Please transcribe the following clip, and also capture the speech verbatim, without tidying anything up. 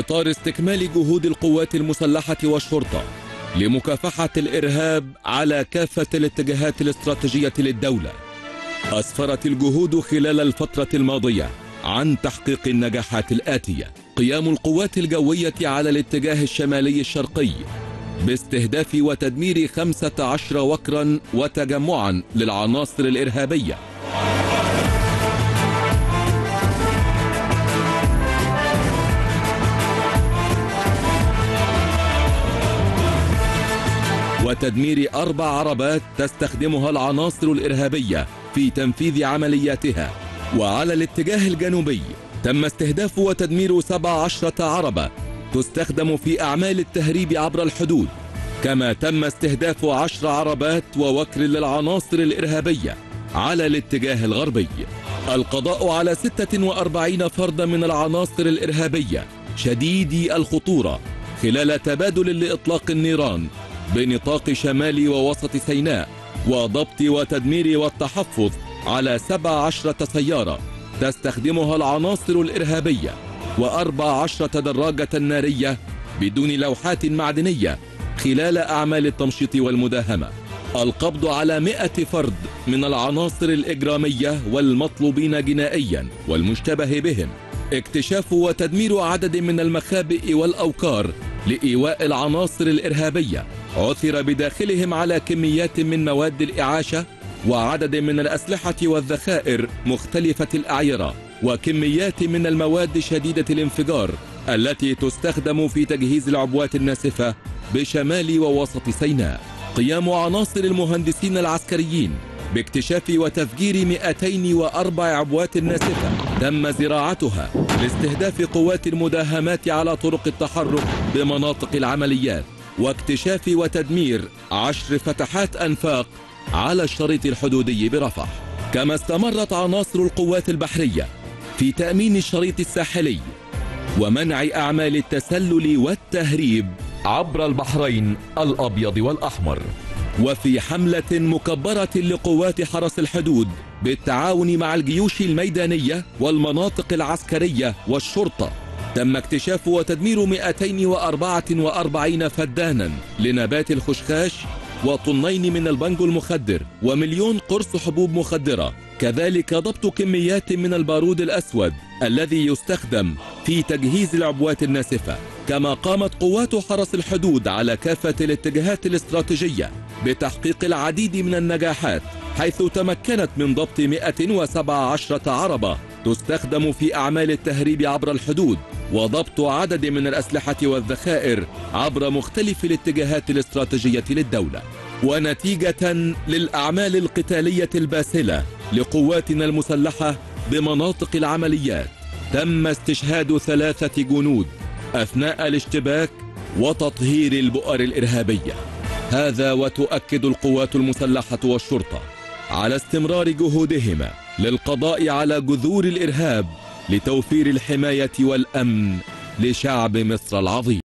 إطار استكمال جهود القوات المسلحة والشرطة لمكافحة الإرهاب على كافة الاتجاهات الاستراتيجية للدولة، أسفرت الجهود خلال الفترة الماضية عن تحقيق النجاحات الآتية: قيام القوات الجوية على الاتجاه الشمالي الشرقي باستهداف وتدمير خمسة عشر وكرا وتجمعا للعناصر الإرهابية، وتدمير أربع عربات تستخدمها العناصر الإرهابية في تنفيذ عملياتها. وعلى الاتجاه الجنوبي تم استهداف وتدمير سبع عشرة عربة تستخدم في أعمال التهريب عبر الحدود، كما تم استهداف عشر عربات ووكر للعناصر الإرهابية على الاتجاه الغربي. القضاء على ستة وأربعين فردا من العناصر الإرهابية شديدي الخطورة خلال تبادل لإطلاق النيران بنطاق شمال ووسط سيناء، وضبط وتدمير والتحفظ على سبع عشرة سيارة تستخدمها العناصر الإرهابية وأربع عشرة دراجة نارية بدون لوحات معدنية خلال أعمال التمشيط والمداهمة. القبض على مئة فرد من العناصر الإجرامية والمطلوبين جنائيا والمشتبه بهم. اكتشاف وتدمير عدد من المخابئ والأوكار لإيواء العناصر الإرهابية، عثر بداخلهم على كميات من مواد الإعاشة وعدد من الأسلحة والذخائر مختلفة الأعيرة وكميات من المواد شديدة الانفجار التي تستخدم في تجهيز العبوات الناسفة بشمال ووسط سيناء. قيام عناصر المهندسين العسكريين باكتشاف وتفجير مئتين وأربع عبوات ناسفة تم زراعتها لاستهداف قوات المداهمات على طرق التحرك بمناطق العمليات، واكتشاف وتدمير عشر فتحات أنفاق على الشريط الحدودي برفح. كما استمرت عناصر القوات البحرية في تأمين الشريط الساحلي ومنع أعمال التسلل والتهريب عبر البحرين الأبيض والأحمر. وفي حملة مكبرة لقوات حرس الحدود بالتعاون مع الجيوش الميدانية والمناطق العسكرية والشرطة، تم اكتشاف وتدمير مئتين وأربعة وأربعين فدانا لنبات الخشخاش وطنين من البنجو المخدر ومليون قرص حبوب مخدرة، كذلك ضبط كميات من البارود الأسود الذي يستخدم في تجهيز العبوات الناسفة. كما قامت قوات حرس الحدود على كافة الاتجاهات الاستراتيجية بتحقيق العديد من النجاحات، حيث تمكنت من ضبط مئة وسبع عشرة عربة تستخدم في أعمال التهريب عبر الحدود، وضبط عدد من الأسلحة والذخائر عبر مختلف الاتجاهات الاستراتيجية للدولة. ونتيجة للأعمال القتالية الباسلة لقواتنا المسلحة بمناطق العمليات، تم استشهاد ثلاثة جنود أثناء الاشتباك وتطهير البؤر الإرهابية. هذا وتؤكد القوات المسلحة والشرطة على استمرار جهودهما للقضاء على جذور الإرهاب لتوفير الحماية والأمن لشعب مصر العظيم.